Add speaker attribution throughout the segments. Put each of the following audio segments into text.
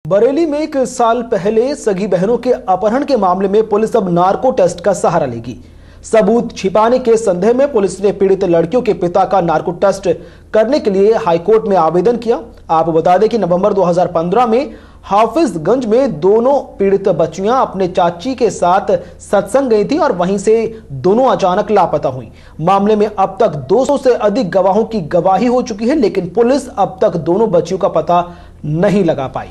Speaker 1: बरेली में 1 साल पहले सगी बहनों के अपहरण के मामले में पुलिस अब नार्को टेस्ट का सहारा लेगी। सबूत छिपाने के संदेह में पुलिस ने पीड़ित लड़कियों के पिता का नार्को टेस्ट करने के लिए हाईकोर्ट में आवेदन किया। आप बता दें कि नवंबर 2015 में हाफिजगंज में दोनों पीड़ित बच्चियां अपने चाची के साथ सत्संग गई थी और वहीं से दोनों अचानक लापता हुई। मामले में अब तक 200 से अधिक गवाहों की गवाही हो चुकी है, लेकिन पुलिस अब तक दोनों बच्चियों का पता नहीं लगा पाई।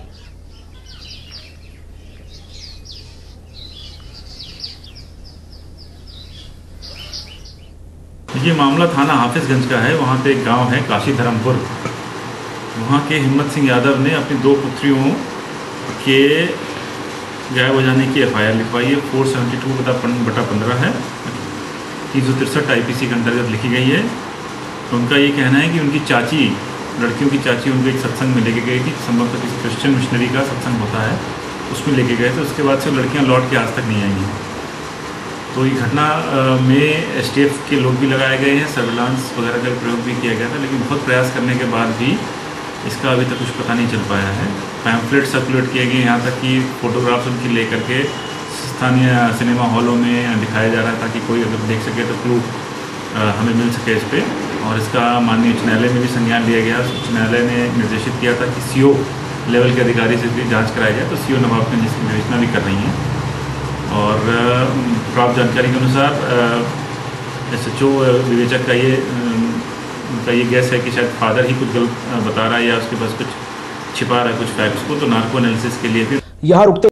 Speaker 2: ये मामला थाना हाफिजगंज का है। वहाँ पे एक गांव है काशी धर्मपुर। वहाँ के हिम्मत सिंह यादव ने अपनी 2 पुत्रियों के गायब हो जाने की FIR लिखवाई है। 472/15 है, 363 IPC के अंतर्गत लिखी गई है। तो उनका ये कहना है कि उनकी चाची, लड़कियों की चाची उनको एक सत्संग में लेके गई थी। संभवतः किसी क्रिश्चियन मिशनरी का सत्संग होता है, उसमें लेके गए थे। उसके बाद से लड़कियाँ लौट के आज तक नहीं आई हैं। तो ये घटना में STF के लोग भी लगाए गए हैं, सर्विलांस वगैरह का प्रयोग भी किया गया था, लेकिन बहुत प्रयास करने के बाद भी इसका अभी तक कुछ पता नहीं चल पाया है। पैम्फलेट सर्कुलेट किए गए, यहाँ तक कि फ़ोटोग्राफ्स उनकी ले करके स्थानीय सिनेमा हॉलों में दिखाया जा रहा है ताकि कोई अगर देख सके तो क्लू हमें मिल सके इस पर। और इसका माननीय उच्च न्यायालय में भी संज्ञान लिया गया। उच्च न्यायालय ने निर्देशित किया था कि CO लेवल के अधिकारी से भी जाँच कराई जाए। तो CO नवाबगंज इसकी विवेचना भी कर रही हैं। और प्राप्त जानकारी के अनुसार SHO विवेचक का ये गैस है कि शायद फादर ही कुछ गलत बता रहा है या उसके पास कुछ छिपा रहा है कुछ फैक्ट्स को। तो नार्को एनालिसिस के लिए भी
Speaker 1: यहाँ रुकते